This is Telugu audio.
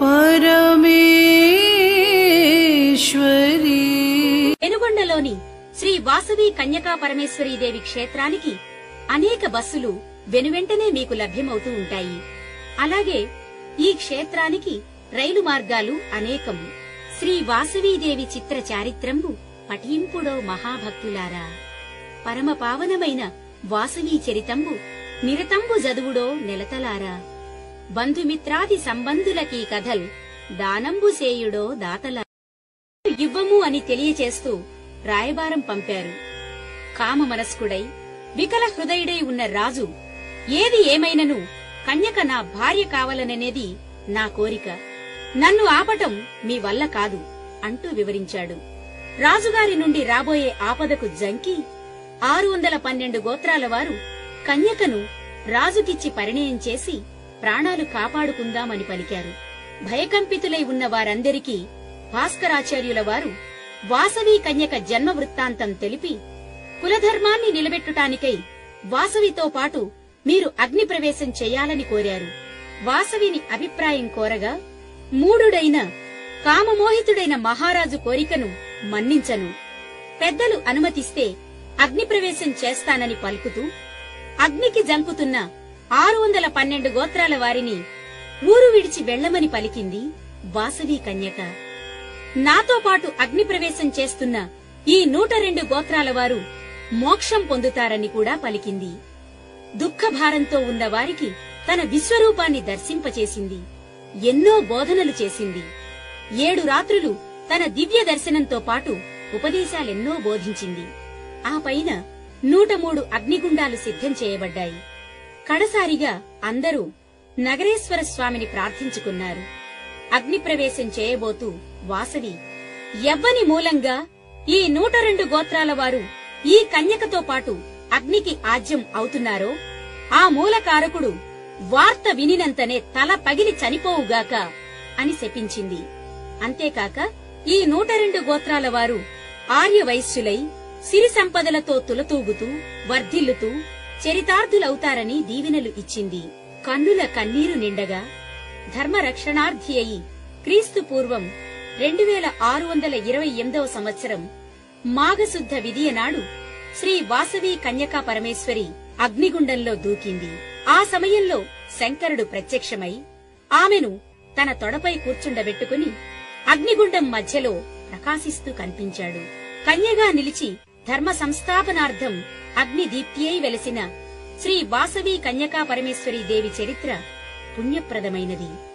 परमेश्वरी। పెనుగొండలోని శ్రీ వాసవి కన్యకా పరమేశ్వరీ దేవి క్షేత్రానికి అనేక బస్సులు వెనువెంటనే మీకు లభ్యమవుతూ ఉంటాయి. అలాగే ఈ క్షేత్రానికి రైలు మార్గాలు అనేకము. శ్రీ వాసవీదేవి చిత్ర చారిత్రంబు పఠింపుడో మహాభక్తులారా. పరమ పావనమైన వాసవీ చరితంబు నిరతంబు జదువుడో నెలతలారా. బంధుమిత్రాది సంబంధులకీ కథల్ దానంబు సేయుడో దాతలా ఇవ్వము అని తెలియచేస్తూ రాయబారం పంపారు. కామ మనస్కుడై వికల హృదయుడై ఉన్న రాజు ఏది ఏమైనను కన్యక నా భార్య కావాలననేది నా కోరిక, నన్ను ఆపటం మీ వల్ల కాదు అంటూ వివరించాడు. రాజుగారి నుండి రాబోయే ఆపదకు జంకి 612 గోత్రాల వారు కన్యకను రాజుకిచ్చి పరిణయం చేసి ప్రాణాలు కాపాడుకుందామని పలికారు. భయకంపితులై ఉన్న వారందరికీ భాస్కరాచార్యుల వారు వాసవి కన్యక జన్మ వృత్తాంతం తెలిపి కులధర్మాన్ని నిలబెట్టుటానికై వాసవితో పాటు మీరు అగ్ని ప్రవేశం చెయ్యాలని కోరారు. వాసవిని అభిప్రాయం కోరగా మూఢుడైన కామమోహితుడైన మహారాజు కోరికను మన్నించను, పెద్దలు అనుమతిస్తే అగ్ని ప్రవేశం చేస్తానని పలుకుతూ అగ్నికి జంకుతున్న 612 గోత్రాల వారిని ఊరు విడిచి వెళ్లమని పలికింది వాసవి కన్యక. నాతో పాటు అగ్ని ప్రవేశం చేస్తున్న ఈ 102 గోత్రాల వారు మోక్షం పొందుతారని కూడా పలికింది. దుఃఖభారంతో ఉన్న వారికి తన విశ్వరూపాన్ని దర్శింపచేసింది. ఎన్నో బోధనలు చేసింది. 7 రాత్రులు తన దివ్య దర్శనంతో పాటు ఉపదేశాలెన్నో బోధించింది. ఆ పైన 103 అగ్నిగుండాలు సిద్ధం చేయబడ్డాయి. కడసారిగా అందరూ నగరేశ్వర స్వామిని ప్రార్థించుకున్నారు. అగ్నిప్రవేశం చేయబోతూ వాసవి ఎవ్వని మూలంగా ఈ 102 గోత్రాల వారు ఈ కన్యకతో పాటు అగ్నికి ఆజ్యం అవుతున్నారో ఆ మూలకారకుడు వార్త వినినంతనే తల పగిలి చనిపోవుగాక అని శపించింది. అంతేకాక ఈ 102 గోత్రాల వారు ఆర్యవైశ్యులై సిరి సంపదలతో తులతూగుతూ వర్ధిల్లుతూ చరితార్థులవుతారని దీవెనలు ఇచ్చింది. కన్నుల కన్నీరు నిండగా ధర్మరక్షణార్థి అయి క్రీస్తు పూర్వం 2628వ సంవత్సరం మాఘశుద్ధ విదియనాడు శ్రీ వాసవి కన్యకా పరమేశ్వరి అగ్నిగుండంలో దూకింది. ఆ సమయంలో శంకరుడు ప్రత్యక్షమై ఆమెను తన తొడపై కూర్చుండబెట్టుకుని అగ్నిగుండం మధ్యలో ప్రకాశిస్తూ కనిపించాడు. కన్యగా నిలిచి ధర్మ సంస్థాపనార్థం అగ్నిదీప్తియై వెలసిన శ్రీ వాసవి కన్యకా పరమేశ్వరీ దేవి చరిత్ర పుణ్యప్రదమైనది.